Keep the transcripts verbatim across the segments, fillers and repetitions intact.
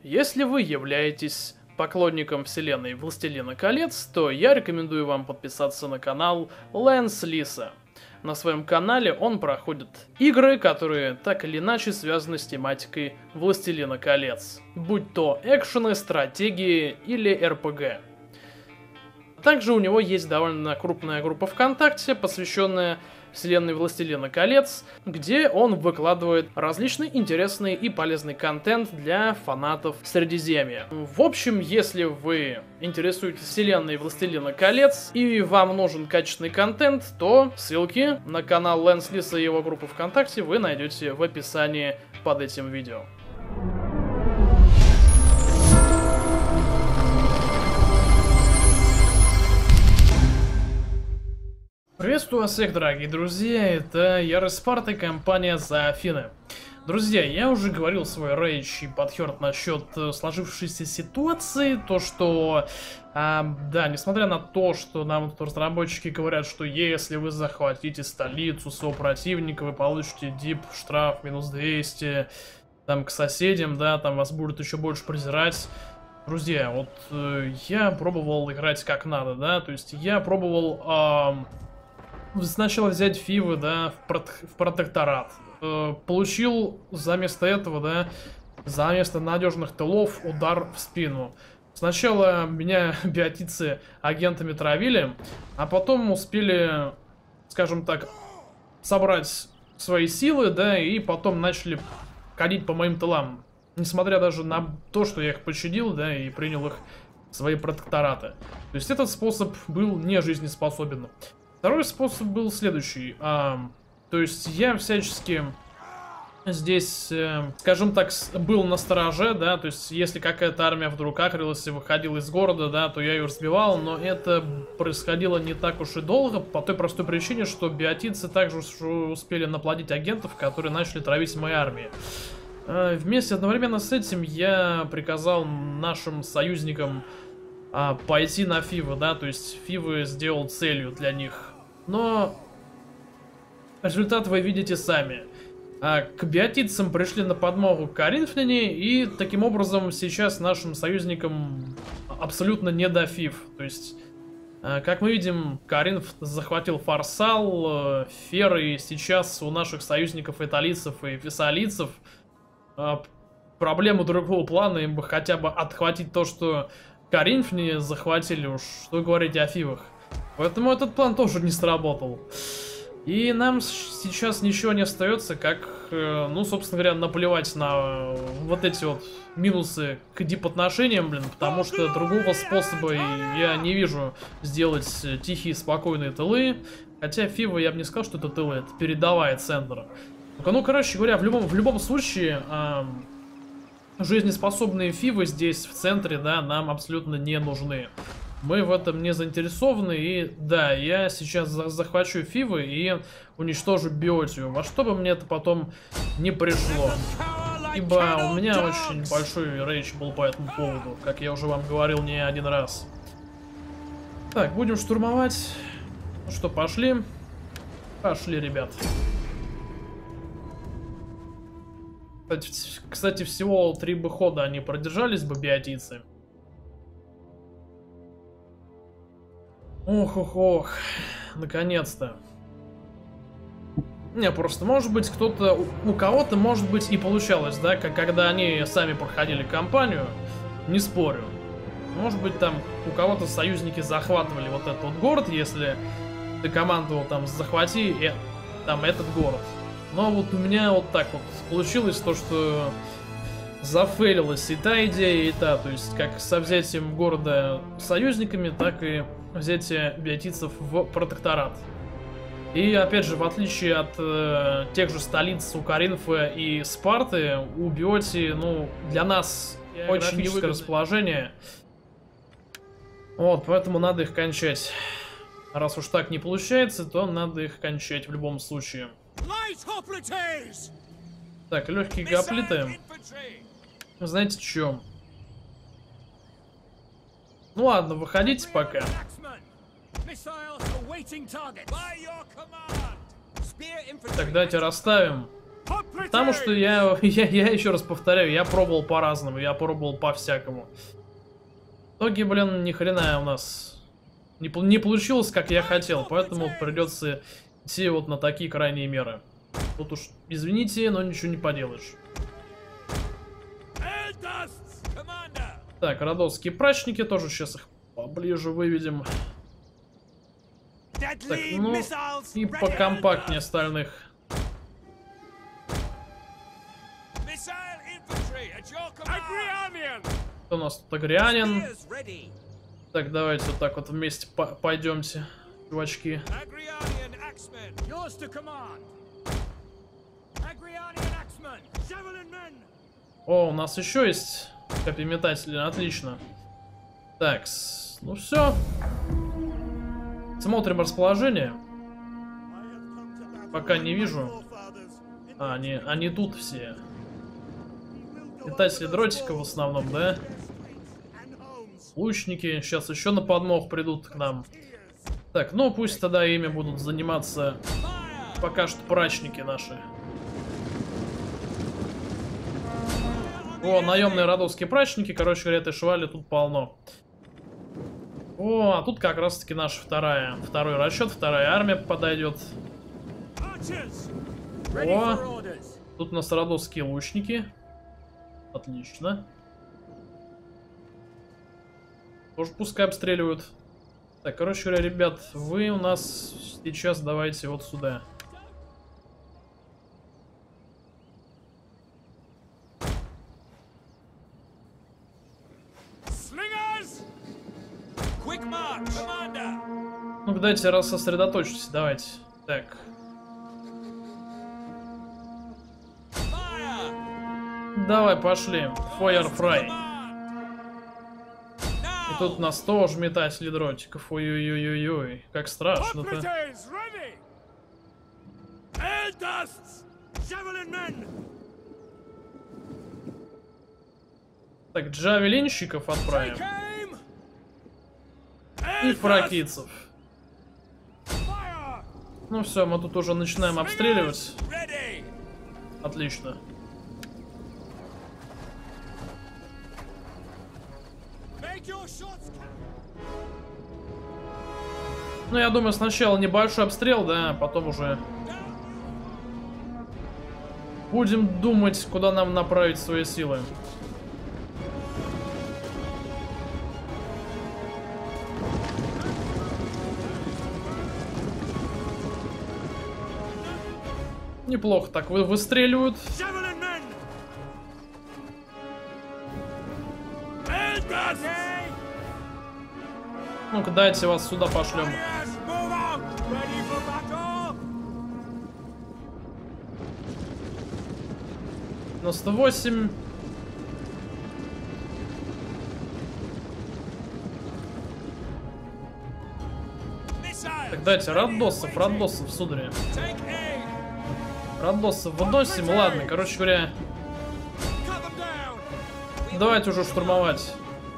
Если вы являетесь поклонником вселенной Властелина колец, то я рекомендую вам подписаться на канал Лэнс Лиса. На своем канале он проходит игры, которые так или иначе связаны с тематикой Властелина колец, будь то экшены, стратегии или эр пэ гэ. Также у него есть довольно крупная группа ВКонтакте, посвященная вселенной Властелина колец, где он выкладывает различный интересный и полезный контент для фанатов Средиземья. В общем, если вы интересуетесь вселенной Властелина колец и вам нужен качественный контент, то ссылки на канал Лэнс Лиса и его группу ВКонтакте вы найдете в описании под этим видео. Приветствую вас всех, дорогие друзья, это я, Спарта и компания за Афины. Друзья, я уже говорил свой рейдж и подхёрт насчет сложившейся ситуации, то что, а, да, несмотря на то, что нам тут разработчики говорят, что если вы захватите столицу своего противника, вы получите дип, штраф минус двести, там к соседям, да, там вас будут еще больше презирать. Друзья, вот э, я пробовал играть как надо, да, то есть я пробовал... Э, Сначала взять Фивы, да, в, прот в протекторат. Э, получил заместо этого, да, заместо надежных тылов удар в спину. Сначала меня биотицы агентами травили, а потом успели, скажем так, собрать свои силы, да, и потом начали ходить по моим тылам. Несмотря даже на то, что я их пощадил, да, и принял их в свои протектораты. То есть этот способ был не жизнеспособен. Второй способ был следующий. А, то есть я всячески здесь, э, скажем так, был на стороже, да, то есть если какая-то армия вдруг акрилась и выходила из города, да, то я ее разбивал, но это происходило не так уж и долго, по той простой причине, что биотицы также успели наплодить агентов, которые начали травить мои армии. А, вместе одновременно с этим я приказал нашим союзникам а, пойти на Фивы, да, то есть Фивы сделал целью для них. Но результат вы видите сами. А, к биотицам пришли на подмогу коринфяне, и таким образом сейчас нашим союзникам абсолютно не до Фив. То есть, а, как мы видим, Коринф захватил Фарсал, Фер, и сейчас у наших союзников италийцев и фессалийцев а, проблему другого плана, им бы хотя бы отхватить то, что коринфяне захватили, уж что говорить о Фивах. Поэтому этот план тоже не сработал. И нам сейчас ничего не остается, как, э, ну, собственно говоря, наплевать на вот эти вот минусы к дип-отношениям, блин, потому что другого способа я не вижу сделать тихие, спокойные тылы. Хотя Фивы, я бы не сказал, что это тылы, это передовая центра. Ну, короче говоря, в любом, в любом случае, э, жизнеспособные Фивы здесь, в центре, да, нам абсолютно не нужны. Мы в этом не заинтересованы, и да, я сейчас захвачу Фивы и уничтожу биотию, во что бы мне это потом не пришло. Ибо у меня очень большой рейдж был по этому поводу, как я уже вам говорил не один раз. Так, будем штурмовать. Ну что, пошли? Пошли, ребят. Кстати, кстати, всего три бы хода они продержались бы, биотицы. Ох, ох, ох, наконец-то. Не, просто, может быть, кто-то, у, у кого-то, может быть, и получалось, да, как когда они сами проходили кампанию, не спорю. Может быть, там у кого-то союзники захватывали вот этот вот город, если ты командовал там захвати э, там этот город. Но вот у меня вот так вот получилось то, что зафейлилась и та идея, и та, то есть как со взятием города союзниками, так и взятие биотицев в протекторат. И опять же, в отличие от э, тех же столиц у Коринфа и Спарты, у Биотии, ну, для нас очень низкое расположение. Вот, поэтому надо их кончать. Раз уж так не получается, то надо их кончать в любом случае. Так, легкие гоплиты. Знаете что? Ну ладно, выходите пока. Так, давайте расставим. Потому что я, я, я еще раз повторяю, я пробовал по-разному, я пробовал по-всякому. В итоге, блин, ни хрена у нас не, не получилось, как я хотел, поэтому придется идти вот на такие крайние меры. Тут уж, извините, но ничего не поделаешь. Так, родовские прачники, тоже сейчас их поближе выведем. Так, ну и покомпактнее остальных. Кто у нас тут? Агрианин. Так, давайте вот так вот вместе по пойдемте, чувачки. О, у нас еще есть копьеметатели, отлично. Так, ну все. Смотрим расположение. Пока не вижу. А, они, они тут все. Метатели дротиков в основном, да? Лучники. Сейчас еще на подмог придут к нам. Так, ну пусть тогда ими будут заниматься пока что прачники наши. О, наемные родовские прачники. Короче говоря, этой швали тут полно. О, а тут как раз таки наша вторая. Второй расчет, вторая армия подойдет. О, тут у нас родовские лучники. Отлично. Тоже пускай обстреливают. Так, короче говоря, ребят, вы у нас сейчас давайте вот сюда. Ну, дайте раз сосредоточьтесь, давайте. Так. Давай, пошли. Фойер-фрай. И тут у нас тоже метатели дротиков. Ой-ой-ой-ой-ой. Как страшно-то. Так, джавелинщиков отправим. И фракийцев. Ну все, мы тут уже начинаем обстреливать. Отлично. Ну, я думаю, сначала небольшой обстрел, да, а потом уже будем думать, куда нам направить свои силы. Неплохо так вы выстреливают. Ну-ка, дайте вас сюда пошлем. девяносто восемь. Так, дайте радоссов, радоссов, сударь. Радоссов выносим. Ладно, короче говоря, давайте уже штурмовать.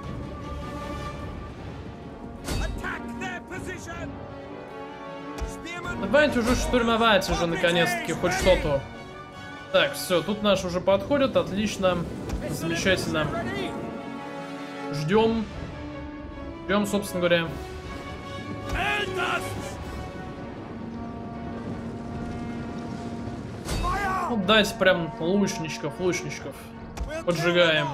Давайте уже штурмовать уже наконец-таки хоть что-то. Так, все, тут наш уже подходит, отлично, замечательно. Ждем, ждем, собственно говоря. Ну, дайте прям лучничков, лучничков. Поджигаем.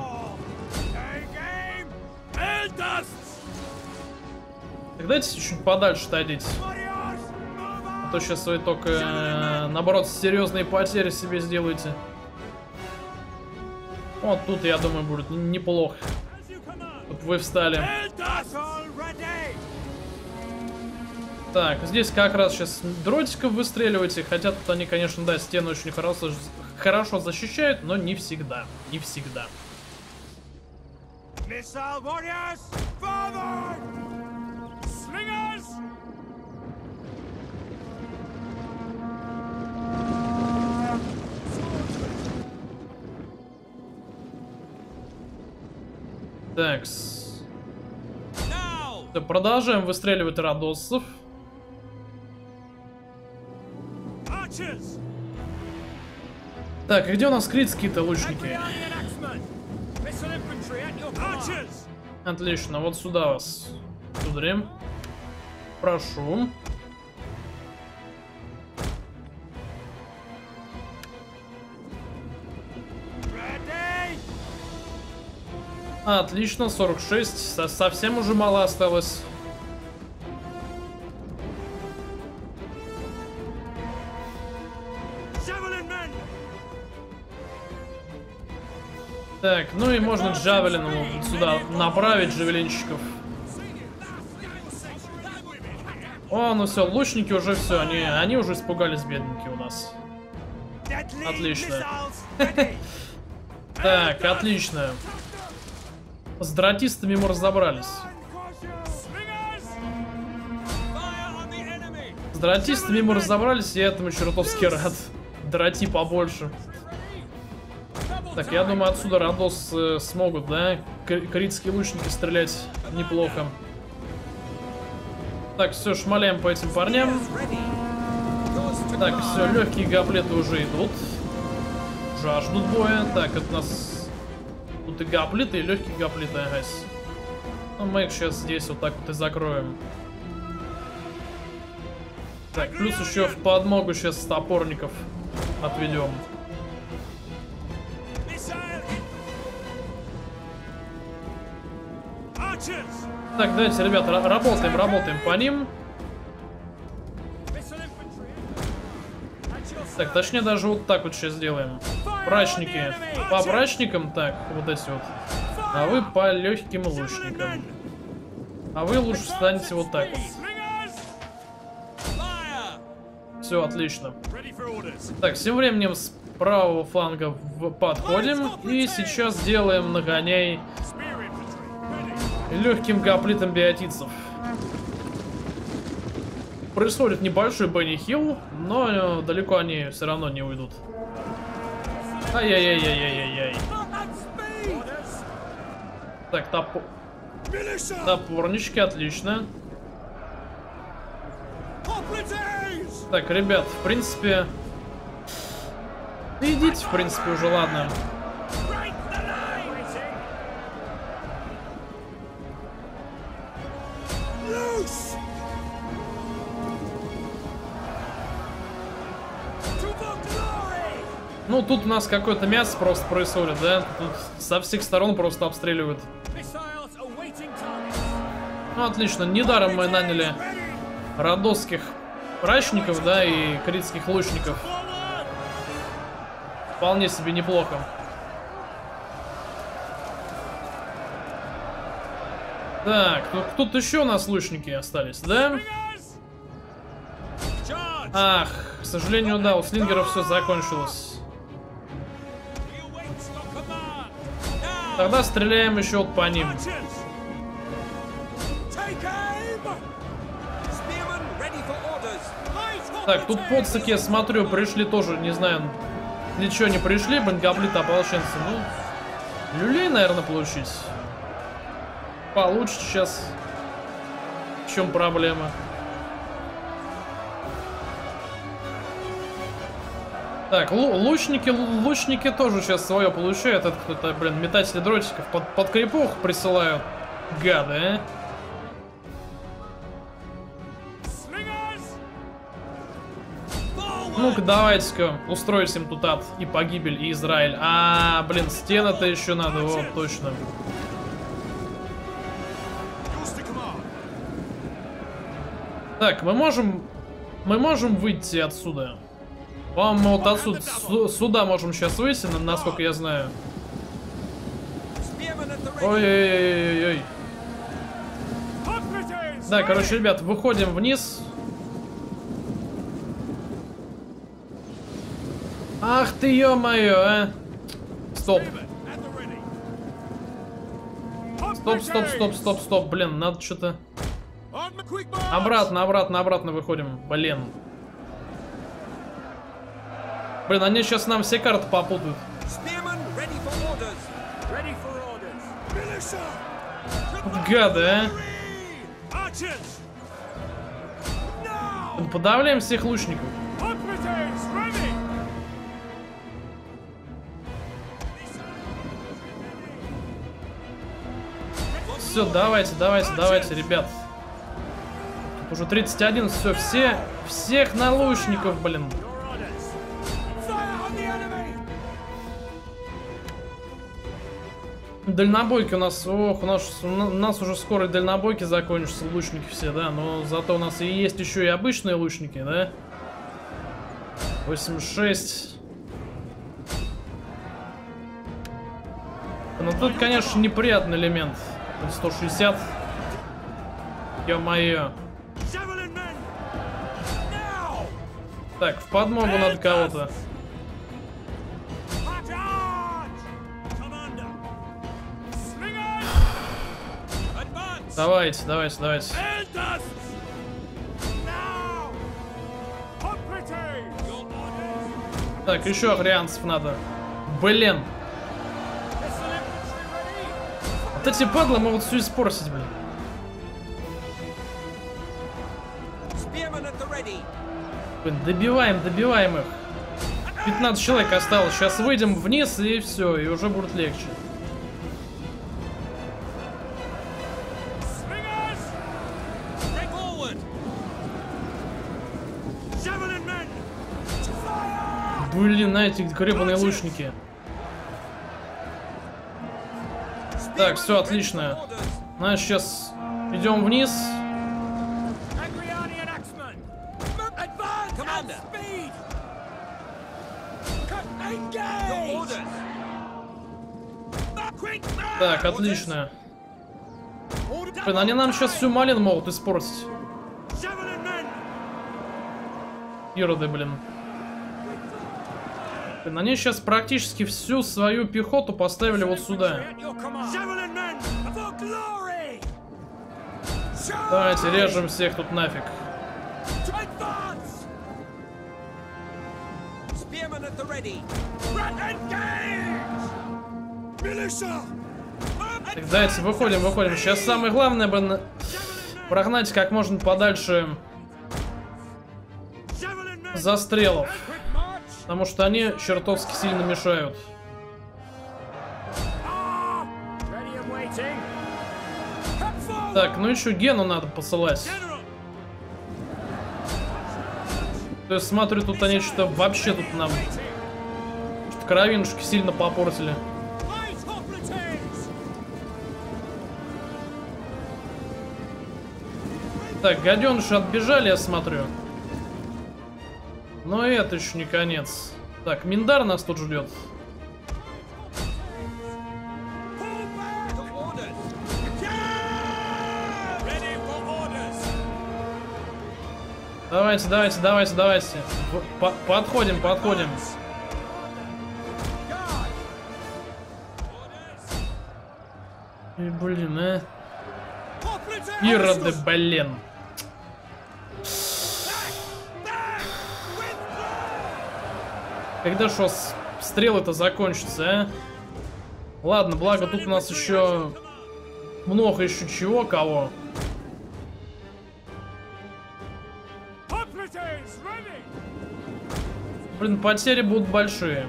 Так дайте чуть подальше отойдите. А то сейчас вы только, э, наоборот, серьезные потери себе сделаете. Вот тут, я думаю, будет неплохо. Тут вы встали. Так, здесь как раз сейчас дротиков выстреливаете. Хотя тут они, конечно, да, стены очень хорошо, хорошо защищают, но не всегда. Не всегда. Такс. Продолжаем выстреливать радоссов. Так, и где у нас критские-то лучники? Отлично, вот сюда вас. Сударь. Прошу. Отлично, сорок шесть. Со совсем уже мало осталось. Так, ну и можно джавелином сюда направить джавелинщиков. О, ну все, лучники уже все, они, они уже испугались, бедненькие у нас. Отлично. Так, отлично. С дратистами мы разобрались. С дратистами мы разобрались, я этому чертовски рад. Драти побольше. Так, я думаю, отсюда Родос э, смогут, да? Критские лучники стрелять неплохо. Так, все, шмаляем по этим парням. Так, все, легкие гоплеты уже идут. Жаждут боя. Так, это у нас тут и гоплиты, и легкие гоплиты, агась. Ну, мы их сейчас здесь вот так вот и закроем. Так, плюс еще в подмогу сейчас топорников отведем. Так, давайте, ребята, работаем, работаем по ним. Так, точнее, даже вот так вот сейчас сделаем. Прачники по прачникам, так, вот эти вот. А вы по легким лучникам. А вы лучше станете вот так вот. Все, отлично. Так, тем временем с правого фланга подходим. И сейчас делаем нагоняй легким гоплитом биотицев. Происходит небольшой Бенни Хилл, но далеко они все равно не уйдут. Ай-яй-яй-яй-яй-яй. Так, топор... топорнички, отлично. Так, ребят, в принципе... Идите, в принципе, уже, ладно. Ну, тут у нас какое-то мясо просто происходит, да? Тут со всех сторон просто обстреливают. Ну, отлично. Недаром мы наняли родосских прачников, да, и критских лучников. Вполне себе неплохо. Так, ну, тут еще у нас лучники остались, да? Ах, к сожалению, да, у слингеров все закончилось. Тогда стреляем еще вот по ним. Так, тут подсыки, я смотрю, пришли тоже, не знаю, для чего не пришли, бангоблиты, ополченцы. Ну, люлей, наверное, получить. Получше сейчас. В чем проблема? Так, лучники, лучники тоже сейчас свое получают. Это кто-то, блин, метатели дротиков под, под крепух присылают. Гады, а? Ну-ка, давайте-ка устроить им тут ад и погибель, и Израиль. А, блин, стены-то еще надо, вот, точно. Так, мы можем... Мы можем выйти отсюда. По-моему, мы вот отсюда сюда можем сейчас выйти, насколько я знаю. Ой-ой-ой-ой-ой. Да, короче, ребят, выходим вниз. Ах ты, ё-моё, а! Стоп. Стоп, стоп, стоп, стоп, стоп. Блин, надо что-то... Обратно, обратно, обратно выходим. Блин. Блин, они сейчас нам все карты попутают. Гады, а? Подавляем всех лучников. все, давайте, давайте, давайте, ребят. Тут уже тридцать один, все, все, всех на лучников, блин. Дальнобойки у нас, ох, у нас, у нас уже скоро дальнобойки закончатся, лучники все, да, но зато у нас и есть еще и обычные лучники, да. восемьдесят шесть. Ну тут, конечно, неприятный элемент. сто шестьдесят. Ё-моё. Так, в подмогу надо кого-то. Давайте, давайте, давайте. Так, еще агрианцев надо. Блин. Вот эти падлы могут все испортить, блин. Блин, добиваем, добиваем их. пятнадцать человек осталось. Сейчас выйдем вниз и все, и уже будет легче. Блин, на эти гребаные лучники. Так, все отлично. Значит, сейчас идем вниз. Так, отлично. Блин, они нам сейчас всю малину могут испортить. Ироды, блин. Блин, они сейчас практически всю свою пехоту поставили вот сюда. Давайте режем всех тут нафиг. Так, давайте выходим, выходим. Сейчас самое главное бы прогнать как можно подальше застрелов. Потому что они чертовски сильно мешают. Так, ну еще Гену надо посылать. То есть смотрю, тут они что-то вообще тут нам что-то кровинушки сильно попортили. Так, гаденыши отбежали, я смотрю. Но это еще не конец. Так, Миндар нас тут ждет. Давайте, давайте, давайте, давайте. По- подходим, подходим. И, блин, а. Ироды, блин. Когда что стрелы-то закончатся, а? Ладно, благо тут у нас еще много еще чего, кого. Блин, потери будут большие.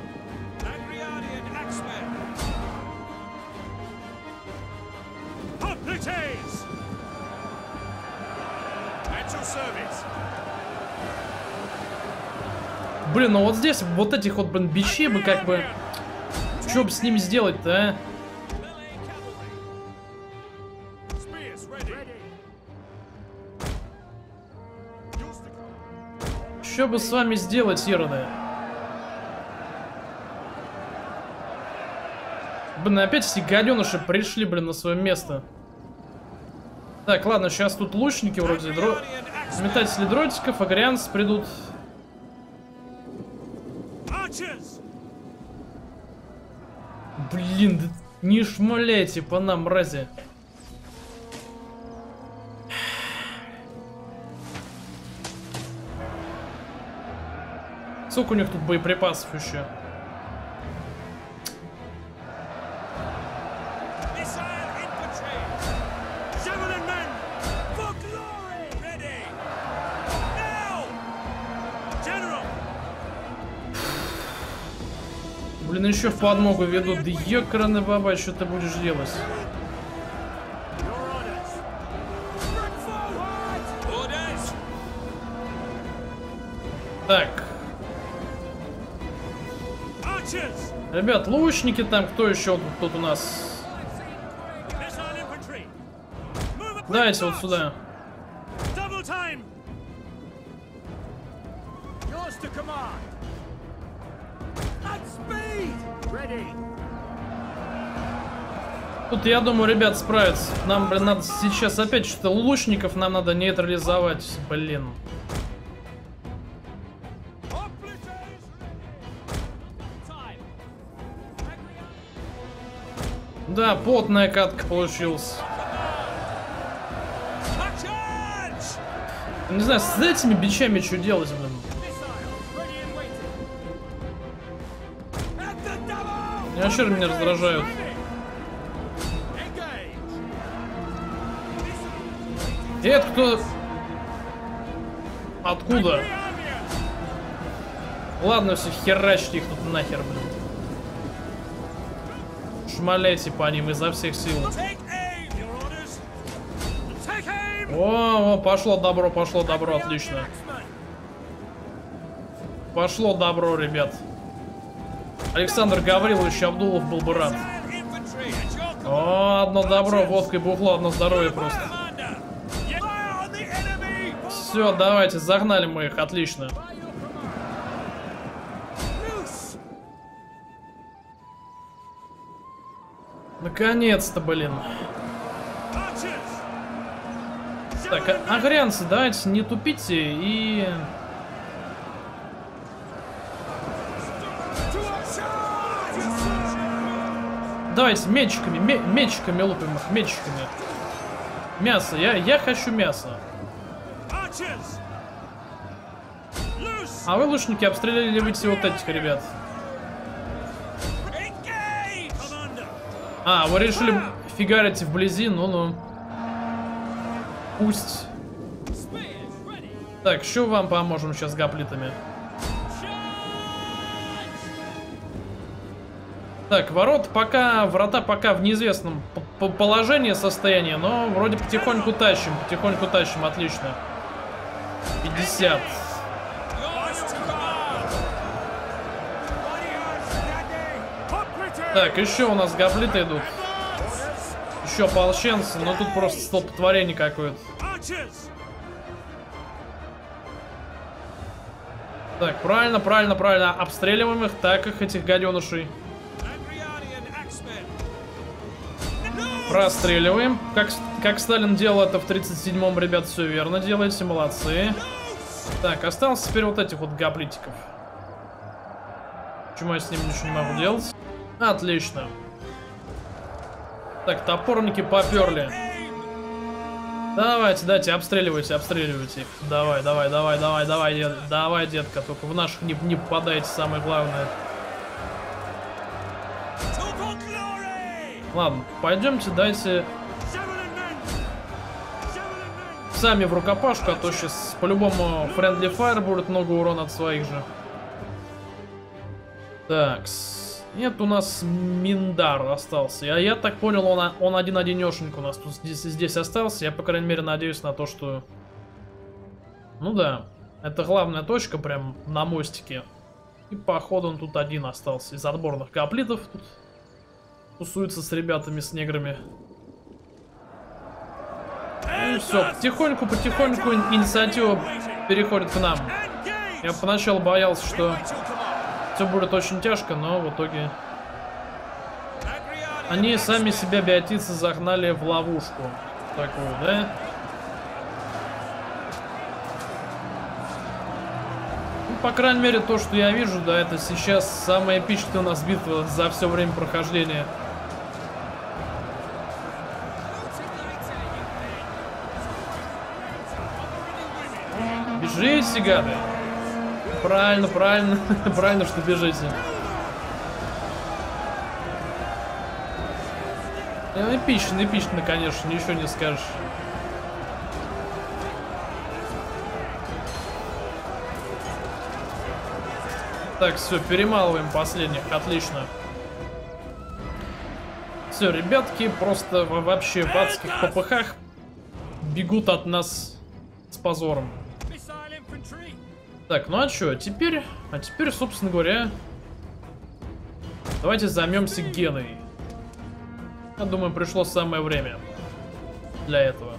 Блин, ну вот здесь вот этих вот, блин, бичей бы как бы... Что бы с ними сделать-то, а? Что бы с вами сделать, ироды? Блин, опять эти гаденыши пришли, блин, на свое место. Так, ладно, сейчас тут лучники вроде, дро... метатели дротиков, агрианцы придут. Блин, да не шмаляйте по нам, мрази. Сколько у них тут боеприпасов еще? Блин, еще в подмогу ведут. Да ёкарный баба, что ты будешь делать? Так. Ребят, лучники там, кто еще тут у нас? Давайте вот сюда. Тут, я думаю, ребят справятся. Нам, блин, надо сейчас опять что-то лучников нам надо нейтрализовать. Блин. Да, потная катка получилась. Не знаю, с этими бичами что делать, блин. Они вообще меня раздражают. И это кто? Откуда? Ладно, все, херачьте их тут нахер, блин. Шмаляйте по ним изо всех сил. О, о, пошло добро, пошло добро, отлично. Пошло добро, ребят. Александр Гаврилович Абдулов был бы рад. О, одно добро, водка и бухло, одно здоровье просто. Все, давайте, загнали мы их, отлично. Наконец-то, блин. Так, а агрянцы, давайте не тупите и... Давайте мечиками, ме мечиками лупим их, мечиками. Мясо, я, я хочу мясо. А вы, лучники, обстреляли вы вот этих ребят. А, вы решили фигарить вблизи, ну-ну. Пусть. Так, что вам поможем сейчас гоплитами? Так, ворот пока, врата пока в неизвестном положении состояния, но вроде потихоньку тащим, потихоньку тащим, отлично. пятьдесят. Так, еще у нас гоплиты идут. Еще ополченцы, но тут просто столпотворение какое-то. Так, правильно, правильно, правильно. Обстреливаем их, так их, этих гаденышей. Простреливаем. Как, как Сталин делал это в тридцать седьмом, ребят, все верно делаете, молодцы. Так, осталось теперь вот этих вот гоплитиков. Почему я с ними ничего не могу делать? Отлично. Так, топорники поперли. Давайте, дайте, обстреливайте, обстреливайте их. Давай, давай, давай, давай, давай, дед, давай, детка, только в наших не, не попадайте, самое главное. Ладно, пойдемте, дайте сами в рукопашку, а то сейчас по-любому Friendly Fire будет много урона от своих же. Так, нет, у нас Миндар остался. Я, я так понял, он, он один-одинешеньк у нас тут здесь, здесь остался. Я, по крайней мере, надеюсь на то, что... Ну да, это главная точка прям на мостике. И походу он тут один остался. Из отборных гоплитов тут тусуется с ребятами, с неграми. И все, потихоньку, потихоньку инициатива переходит к нам. Я поначалу боялся, что все будет очень тяжко, но в итоге они сами себя, биотицы, загнали в ловушку такую, да? Ну, по крайней мере, то, что я вижу, да, это сейчас самая эпичная у нас битва за все время прохождения. Бежите, гады! Правильно, правильно, правильно, что бежите. Эпично, эпично, конечно, ничего не скажешь. Так, все, перемалываем последних, отлично. Все, ребятки просто вообще в адских попыхах бегут от нас с позором. Так, ну а что, теперь... А теперь, собственно говоря... Давайте займемся Геной. Я думаю, пришло самое время для этого.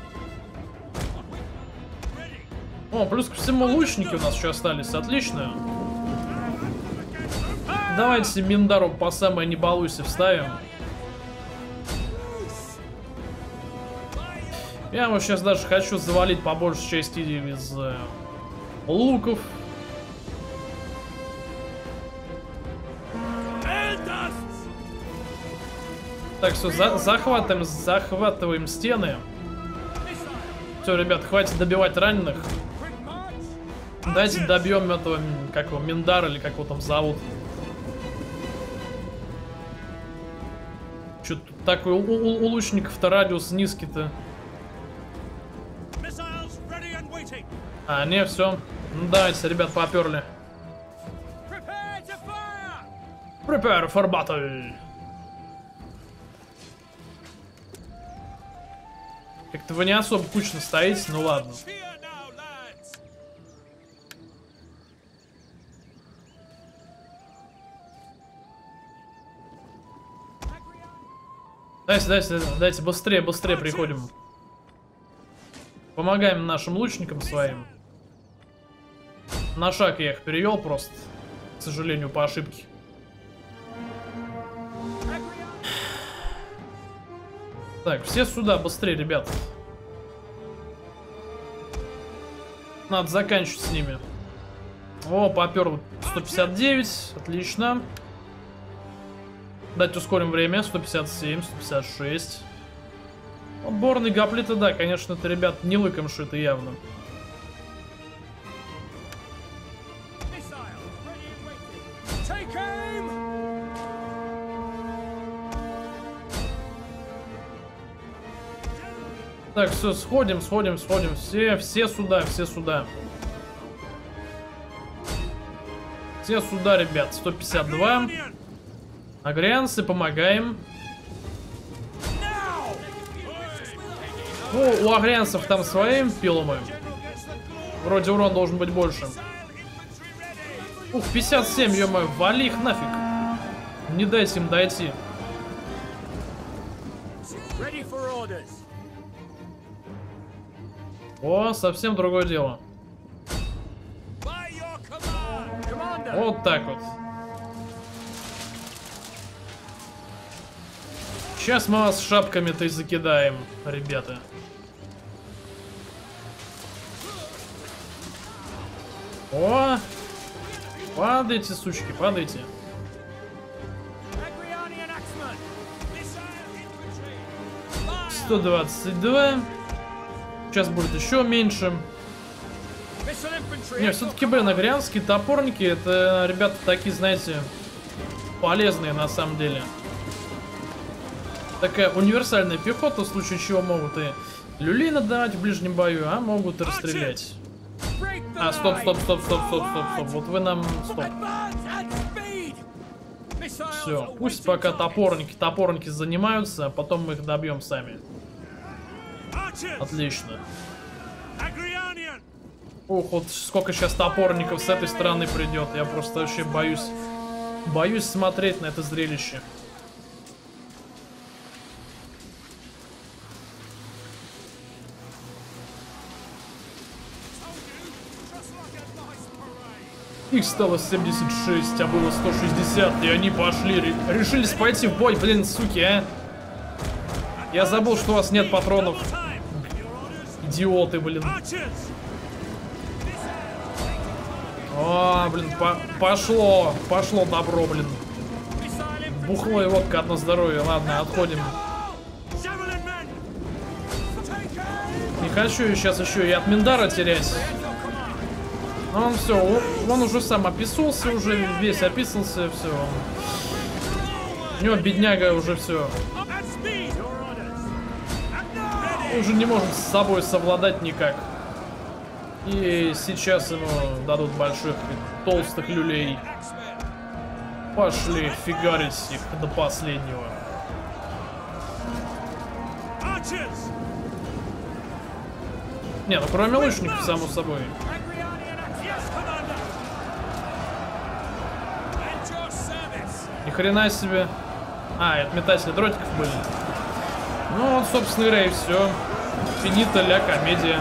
О, плюс ко всему лучники у нас еще остались. Отлично. Давайте Миндару по самой не балуйся вставим. Я вот сейчас даже хочу завалить по большей части из э, луков. Так, все, за захватываем, захватываем стены. Все, ребят, хватит добивать раненых. Давайте добьем этого, как его, Миндара, или как его там зовут. Че тут такой у, у, у лучников-то радиус низкий-то. А, не, все. Ну давайте, ребят, поперли. Prepare for battle. Как-то вы не особо кучно стоите, ну ладно. Дайте, дайте, дайте, быстрее, быстрее приходим. Помогаем нашим лучникам своим. На шаг я их перевел просто, к сожалению, по ошибке. Так, все сюда, быстрее, ребят. Надо заканчивать с ними. О, попер сто пятьдесят девять, отлично. Дать ускорим время, сто пятьдесят семь, сто пятьдесят шесть. Отборные гоплиты, да, конечно, это, ребят, не лыком шито явно. Так, все, сходим, сходим, сходим. Все, все сюда, все сюда. Все сюда, ребят. сто пятьдесят два. Агрианцы, помогаем. Ну, у агрианцев там своим пиломы. Вроде урон должен быть больше. Ух, пятьдесят семь, ё-моё, вали их нафиг. Не дайте им дойти. О, совсем другое дело. Вот так вот. Сейчас мы вас шапками-то и закидаем, ребята. О! Падайте, сучки, падайте. сто двадцать два. Сейчас будет еще меньше. Не, все-таки, блин, агрианские топорники, это, ребята, такие, знаете, полезные на самом деле. Такая универсальная пехота, в случае чего могут и люлей надавать в ближнем бою, а могут и расстрелять. А, стоп, стоп, стоп, стоп, стоп, стоп, стоп. Вот вы нам... Стоп. Все, пусть пока топорники, топорники занимаются, а потом мы их добьем сами. Отлично. Ух, вот сколько сейчас топорников с этой стороны придет. Я просто вообще боюсь. Боюсь смотреть на это зрелище. Их стало семьдесят шесть, а было сто шестьдесят, и они пошли. Решились пойти в бой, блин, суки, а. Я забыл, что у вас нет патронов. Идиоты, блин. О, блин, по пошло, пошло добро, блин. Бухло и водка, одно здоровье. Ладно, отходим. Не хочу сейчас еще и от Миндара терять. Но он все, он, он уже сам описался, уже весь описался, все. У него бедняга уже все. Уже не может с собой совладать никак. И сейчас ему дадут больших толстых люлей. Пошли фигарить их до последнего. Не, ну кроме лучников, само собой. хрена себе. А, это метатели дротиков были. Ну вот, собственно говоря, и все. Финита ля комедия.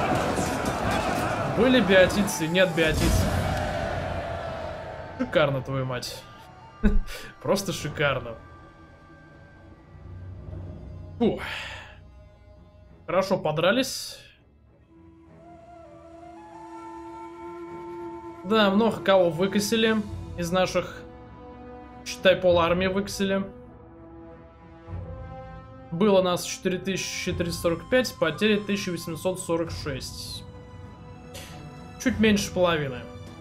Были биотицы, нет биотиц. Шикарно, твою мать. Просто шикарно. Фу. Хорошо подрались. Да, много кого выкосили из наших, считай, пол армии выкосили. Было нас четыре тысячи четыреста сорок пять, потери тысяча восемьсот сорок шесть. Чуть меньше половины.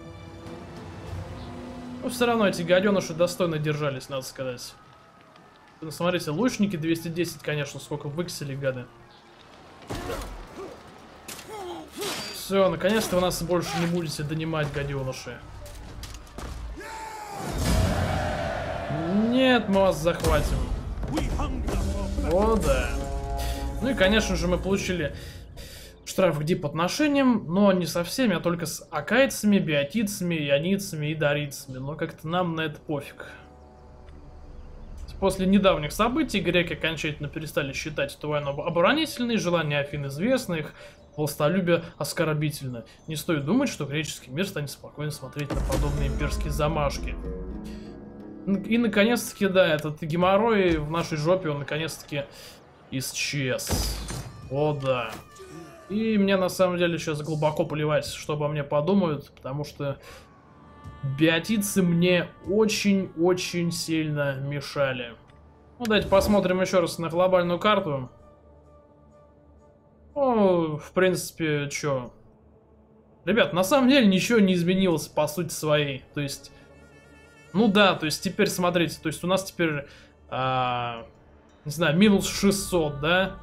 Но все равно эти гаденыши достойно держались, надо сказать. Ну, смотрите, лучники двести десять, конечно, сколько выкосили, гады. Все, наконец-то вы нас больше не будете донимать, гаденыши. Нет, мы вас захватим. О, да. Ну и, конечно же, мы получили штраф к дип-отношениям, но не со всеми, а только с акайцами, биотицами, ионицами и дарицами. Но как-то нам на это пофиг. После недавних событий греки окончательно перестали считать эту войну оборонительной, желания Афин известны, их властолюбие оскорбительно. Не стоит думать, что греческий мир станет спокойно смотреть на подобные имперские замашки. И наконец-таки, да, этот геморрой в нашей жопе, он наконец-таки исчез. О, да. И мне на самом деле сейчас глубоко плевать, что обо мне подумают, потому что биотицы мне очень-очень сильно мешали. Ну, давайте посмотрим еще раз на глобальную карту. Ну, в принципе, чё. Ребят, на самом деле ничего не изменилось по сути своей. То есть, ну да, то есть теперь смотрите, то есть у нас теперь, а, не знаю, минус шестьсот, да?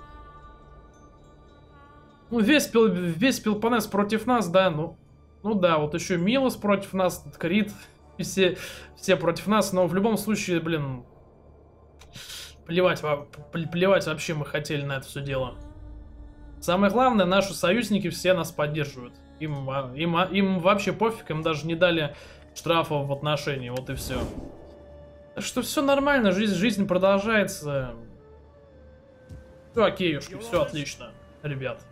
Ну, весь, пел, весь Пелопоннес против нас, да, ну, ну да, вот еще Милос против нас, Крит, все, все против нас, но в любом случае, блин, плевать, плевать вообще мы хотели на это все дело. Самое главное, наши союзники все нас поддерживают. Им, им, им вообще пофиг, им даже не дали штрафов в отношении, вот и все. Так что все нормально, жизнь, жизнь продолжается. Все окейушки, все отлично, ребят.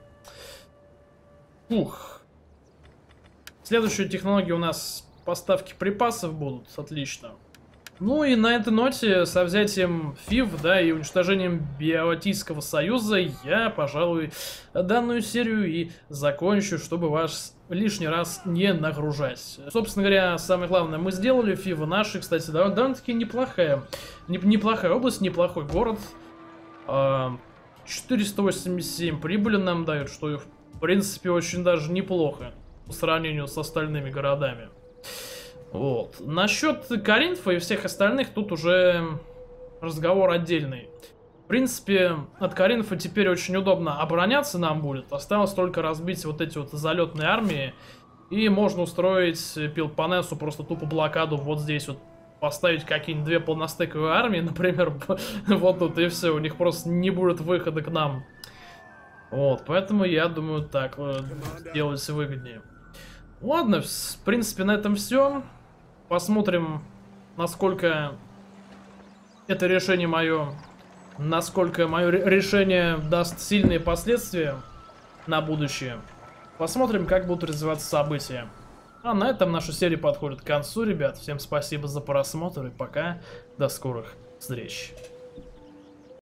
Ух. Следующая технология у нас поставки припасов будут, отлично. Ну и на этой ноте, со взятием ФИВ, да, и уничтожением Биотийского союза, я, пожалуй, данную серию и закончу, чтобы вас лишний раз не нагружать. Собственно говоря, самое главное мы сделали, ФИВы наши, кстати, довольно-таки неплохая, неплохая область, неплохой город. четыреста восемьдесят семь прибыли нам дают, что в принципе очень даже неплохо по сравнению с остальными городами. Вот. Насчет Коринфа и всех остальных тут уже разговор отдельный. В принципе, от Коринфа теперь очень удобно обороняться нам будет. Осталось только разбить вот эти вот залетные армии. И можно устроить Пелопоннесу просто тупо блокаду вот здесь вот. Поставить какие-нибудь две полностековые армии, например, вот тут, и все. У них просто не будет выхода к нам. Вот, поэтому я думаю, так делать выгоднее. Ладно, в принципе, на этом все. Посмотрим, насколько это решение мое, насколько мое решение даст сильные последствия на будущее. Посмотрим, как будут развиваться события. А на этом наша серия подходит к концу, ребят. Всем спасибо за просмотр и пока. До скорых встреч.